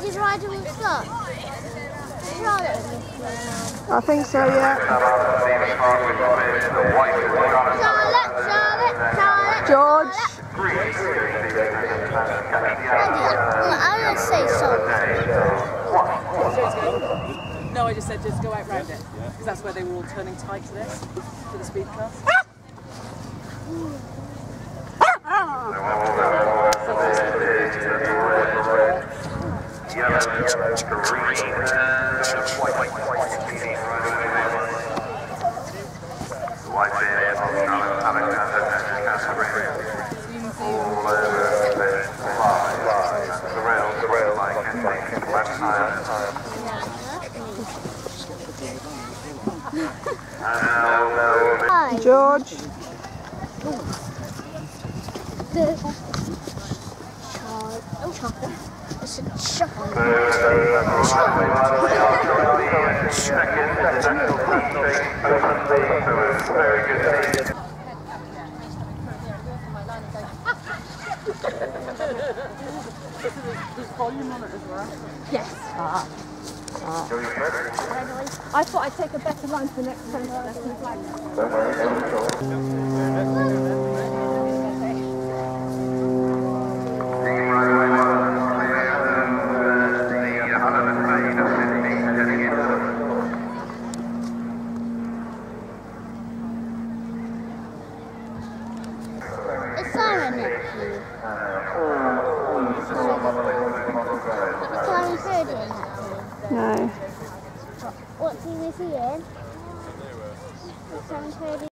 he's riding with Scott? I think so, yeah. Charlotte. George. I'm going to say so. No, I just said just go out round it, because that's where they were all turning tight to this, for the speed class. George. It's a chocolate. There's volume on it as well. Yes. I thought I'd take a better line for the next time. It's Simon next to you. It's Simon Purdy in that team. No. What team is he in? Simon Purdy.